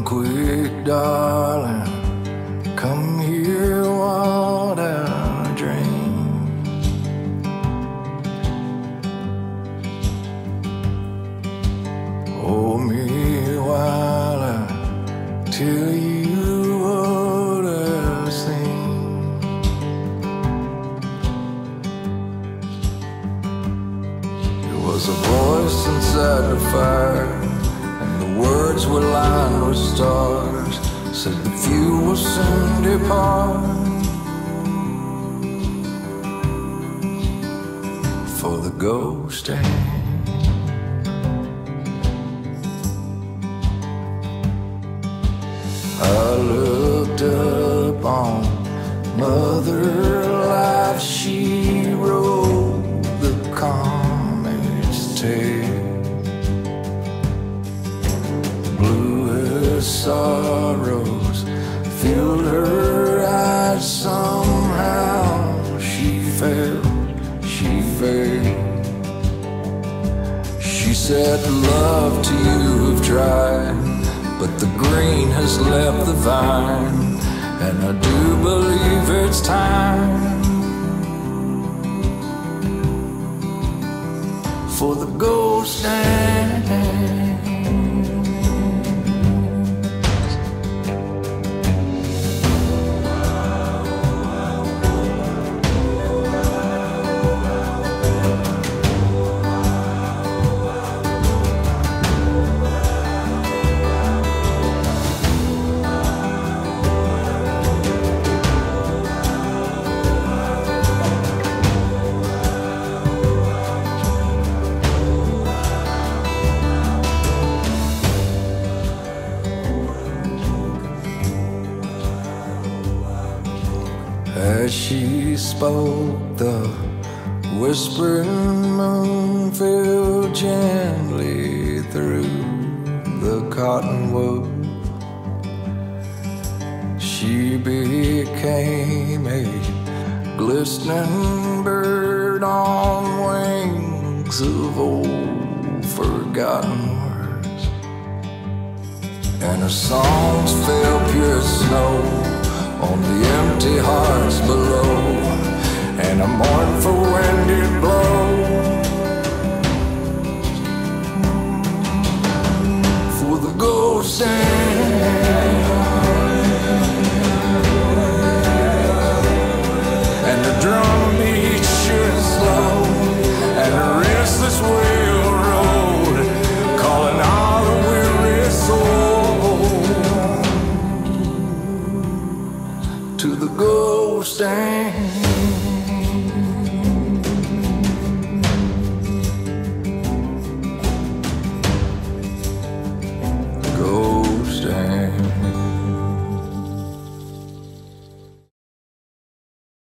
quick, darling, come here, what a dream. Hold me while I tell you what I've seen. There was a voice inside the fire, and the words were lined with stars, said the few will soon depart for the ghost hand. I looked up on Mother Life, she rode the comet's tail. Bluest sorrows filled her eyes, somehow she felt, she failed. She said, love to you have dried, but the green has left the vine, and I do believe it's time for the ghost dance. As she spoke, the whispering moon fell gently through the cottonwood. She became a glistening bird on wings of old forgotten words, and her songs fell pure snow on the empty hearts below, and a mournful wind did blow for the ghost dance. And the drum beat sure and slow, and a restless railroad calling all the weary soul to the ghost dance.